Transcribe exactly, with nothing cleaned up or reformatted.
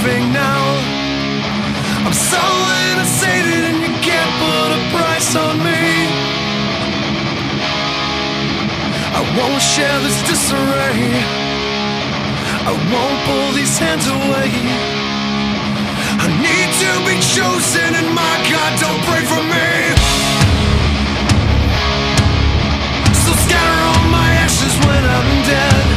leaving now. I'm so inundated and you can't put a price on me. I won't share this disarray. I won't pull these hands away. I need to be chosen and my God don't pray for me. So scatter all my ashes when I'm dead.